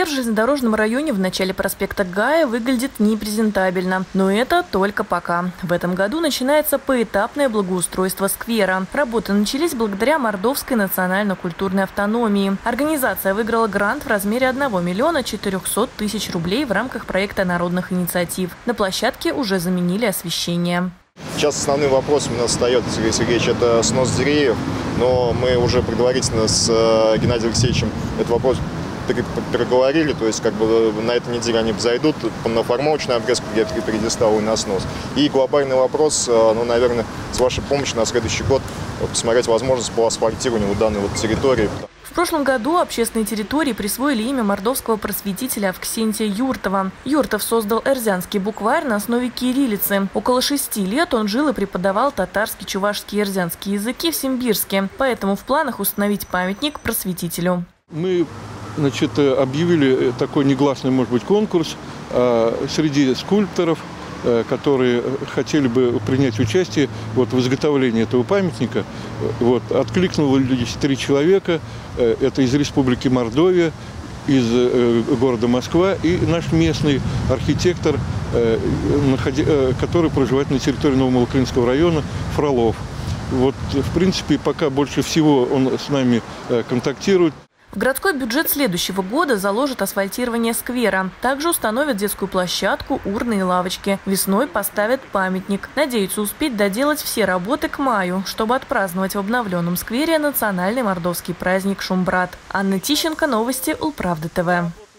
Сквер в железнодорожном районе в начале проспекта Гая выглядит непрезентабельно. Но это только пока. В этом году начинается поэтапное благоустройство сквера. Работы начались благодаря Мордовской национально-культурной автономии. Организация выиграла грант в размере 1 миллиона 400 тысяч рублей в рамках проекта народных инициатив. На площадке уже заменили освещение. Сейчас основным вопросом у нас встает, Сергей Сергеевич, это снос деревьев. Но мы уже предварительно с Геннадием Алексеевичем этот вопрос переговорили, то есть на этой неделе они зайдут на формовочный обрезку геопередестала и на снос. И глобальный вопрос, наверное, с вашей помощью на следующий год посмотреть возможность по асфальтированию данной территории. В прошлом году общественной территории присвоили имя мордовского просветителя Авксентия Юртова. Юртов создал эрзянский букварь на основе кириллицы. Около 6 лет он жил и преподавал татарский, чувашский и эрзянские языки в Симбирске. Поэтому в планах установить памятник просветителю. Мы объявили такой негласный, может быть, конкурс среди скульпторов, которые хотели бы принять участие в изготовлении этого памятника. Откликнулись 3 человека. Это из Республики Мордовия, из города Москва и наш местный архитектор, который проживает на территории Новомалоклинского района, Фролов. В принципе, пока больше всего он с нами контактирует. В городской бюджет следующего года заложат асфальтирование сквера. Также установят детскую площадку, урны и лавочки. Весной поставят памятник. Надеются успеть доделать все работы к маю, чтобы отпраздновать в обновленном сквере национальный мордовский праздник Шумбрат. Анна Тищенко, новости Улправда ТВ.